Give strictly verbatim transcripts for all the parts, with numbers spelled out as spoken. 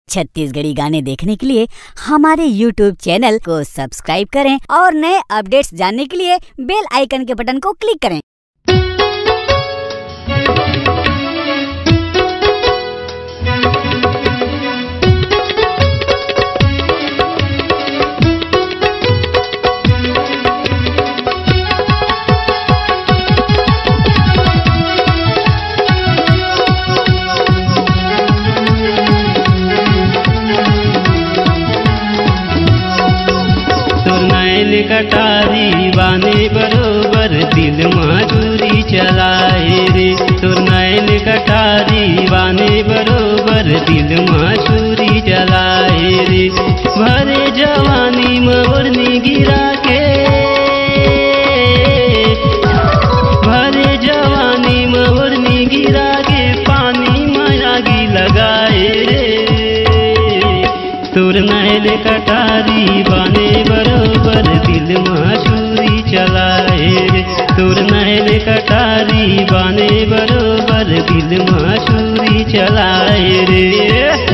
छत्तीसगढ़ी गाने देखने के लिए हमारे यूट्यूब चैनल को सब्सक्राइब करें और नए अपडेट्स जानने के लिए बेल आइकन के बटन को क्लिक करें। कटारी बाने बरोबर दिल मजूरी चलाए रे, तोर नैन कटारी बाने बरोबर दिल मजूरी चलाए रे। भरे जवानी मोरनी गिरा के, भरे जवानी मोरनी गिरा के पानी मायागी लगाए रे। तोर नैन कटारी बाने बरोबर दिल मजूरी चलाए रे, तोर नैन कटारी बाने बरोबर दिल मजूरी चलाए रे।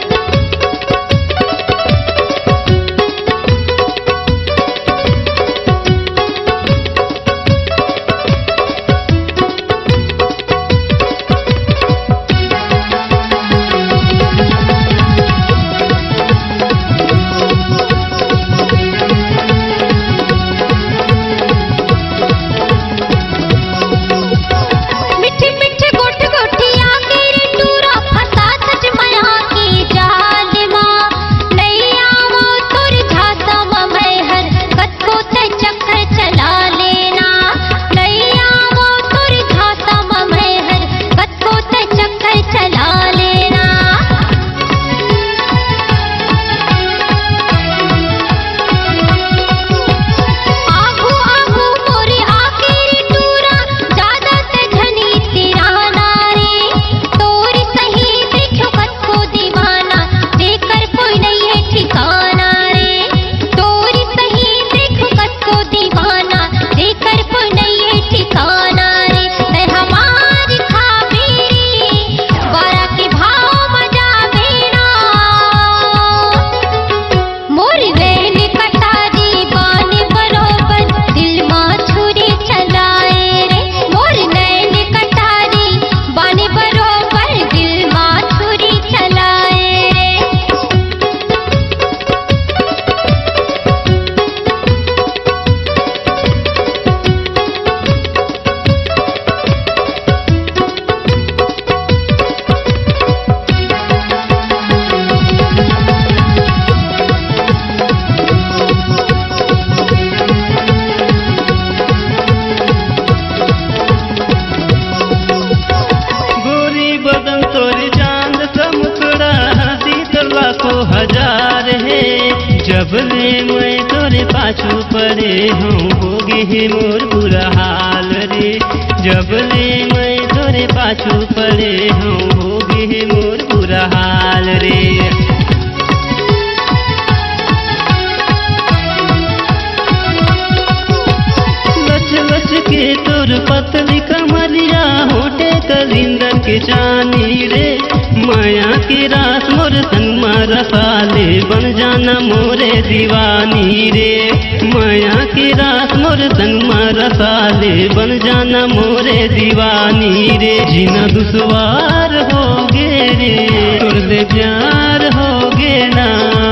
हजार है जबले मैं तोरे पाछू पड़े हूँ होगे है मोर बुरा हाल रे। जबले मैं तोरे पाछू पड़े हूँ होगे है मोर बुरा हाल रे। बच बच के तोर पतली कमरिया होटे कलिंदर के चानी रे। माया के रास मोर तनमा रसाले बन जाना मोरे दीवानी रे। माया के रास मोर तनमा रसाले बन जाना मोरे दीवानी रे। जीना दुश्वार हो गे रे तोर ले प्यार हो गे ना।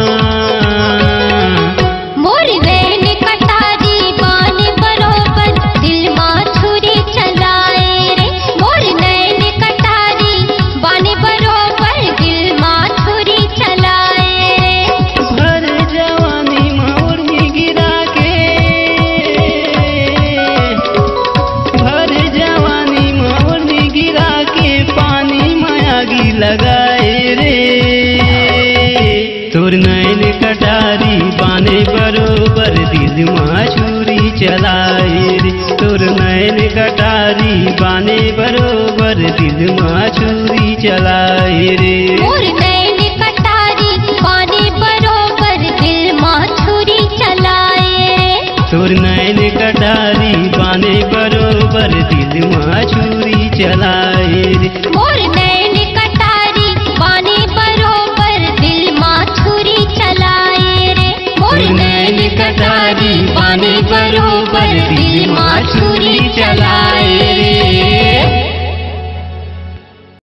लगाए रे तोर नैन कटारी बाने बरोबर दिल मजूरी चलाए रे। तोर नैन कटारी बाने बरोबर दिल मजूरी चलाए रे। तोर नैन कटारी बाने बरोबर दिल मजूरी चलाए रे। तोर नैन कटारी बाने बरोबर दिल मजूरी चलाए रे। मोर नैन कटारी बाने बरोबर दिल मोर नैन कटारी पानी पर